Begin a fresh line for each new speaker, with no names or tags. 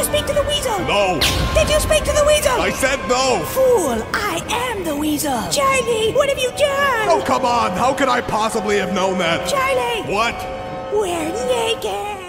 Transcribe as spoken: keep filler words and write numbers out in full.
speak to the Weasel?
No!
Did you speak to the Weasel?
I said no!
Fool, I am the Weasel. Charlie, what have you done?
Oh, come on! How could I possibly have known that?
Charlie!
What?
We're naked.